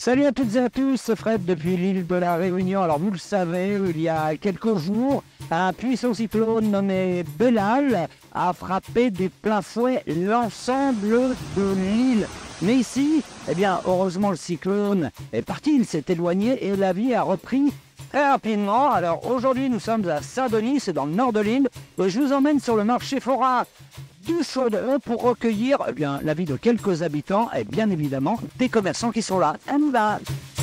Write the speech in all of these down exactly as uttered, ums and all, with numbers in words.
Salut à toutes et à tous, c'est Fred depuis l'île de la Réunion. Alors vous le savez, il y a quelques jours, un puissant cyclone nommé Belal a frappé des plein fouet l'ensemble de l'île. Mais ici, eh bien, heureusement le cyclone est parti, il s'est éloigné et la vie a repris très rapidement. Alors aujourd'hui, nous sommes à Saint-Denis, c'est dans le nord de l'île. Et je vous emmène sur le marché forain du Chaudron pour recueillir eh bien, l'avis de quelques habitants et bien évidemment des commerçants qui sont là. On y va.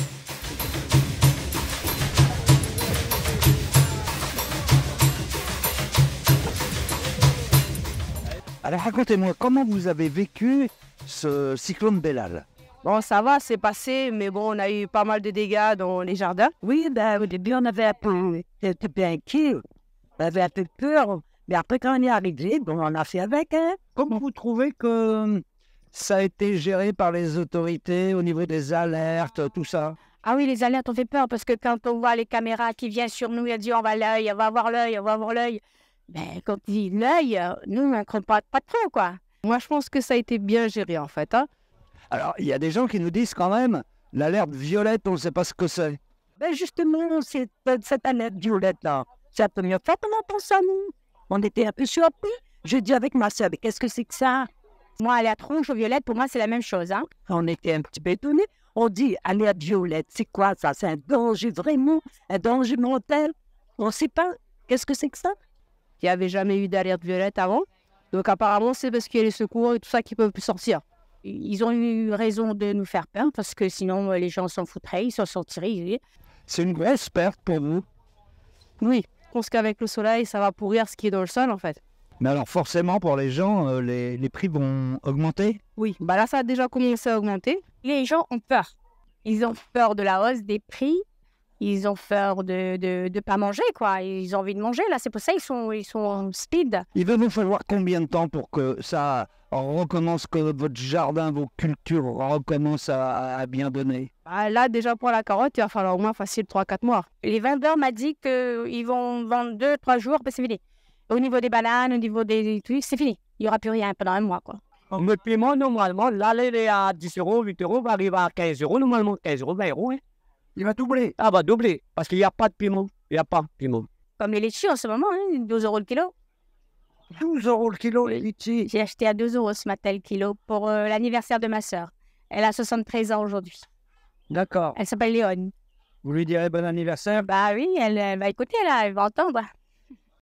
Alors racontez-moi, comment vous avez vécu ce cyclone Belal? Bon, ça va, c'est passé, mais bon, on a eu pas mal de dégâts dans les jardins. Oui, ben, au début, on avait un peu, c'était bien inquiet. On avait un peu peur. Mais après, quand on est arrivé, bon, on a fait avec. Hein. Comment vous trouvez que ça a été géré par les autorités au niveau des alertes, tout ça? Ah oui, les alertes ont fait peur parce que quand on voit les caméras qui viennent sur nous, elles disent on va l'œil, on va avoir l'œil, on va avoir l'œil. Ben, quand ils disent l'œil, nous, on ne comprend pas, pas trop, quoi. Moi, je pense que ça a été bien géré, en fait. Hein. Alors, il y a des gens qui nous disent quand même, l'alerte violette, on ne sait pas ce que c'est. Ben, justement, c'est, cette alerte violette-là, c'est la première fois qu'on entend ça, nous. On était un peu surpris. Je dis avec ma soeur, mais qu'est-ce que c'est que ça? Moi, alerte rouge ou violette, pour moi, c'est la même chose. Hein. On était un petit peu étonnés. On dit alerte violette, c'est quoi ça? C'est un danger vraiment, un danger mortel. On ne sait pas. Qu'est-ce que c'est que ça? Il n'y avait jamais eu d'alerte violette avant. Donc apparemment, c'est parce qu'il y a les secours et tout ça qui peuvent plus sortir. Ils ont eu raison de nous faire peur parce que sinon, les gens s'en foutraient, ils s'en sortiraient. C'est une grosse perte pour vous. Oui. Je pense qu'avec le soleil, ça va pourrir ce qui est dans le sol, en fait. Mais alors forcément, pour les gens, euh, les, les prix vont augmenter? Oui, bah là, ça a déjà commencé à augmenter. Les gens ont peur. Ils ont peur de la hausse des prix. Ils ont peur de ne de, de pas manger, quoi. Ils ont envie de manger, là. C'est pour ça qu'ils sont, ils sont en speed. Il va vous falloir combien de temps pour que ça recommence, que votre jardin, vos cultures recommencent à, à bien donner? Bah là, déjà, pour la carotte, il va falloir au moins facile trois à quatre mois. Les vendeurs m'ont dit qu'ils vont vendre deux trois jours, puis c'est fini. Au niveau des bananes, au niveau des trucs, c'est fini. Il n'y aura plus rien pendant un mois, quoi. Le paiement, normalement, là, il est à dix euros, huit euros, va arriver à quinze euros, normalement, quinze euros, vingt euros. Hein. Il va doubler. Ah, va doubler, parce qu'il n'y a pas de paiement. Il n'y a pas de paiement. Comme les litchis en ce moment, hein, douze euros le kilo. douze euros le kilo, les litchis. J'ai acheté à deux euros ce matin le kilo pour euh, l'anniversaire de ma sœur. Elle a soixante-treize ans aujourd'hui. D'accord. Elle s'appelle Léone. Vous lui direz bon anniversaire? Bah oui, elle, elle va écouter là, elle va entendre.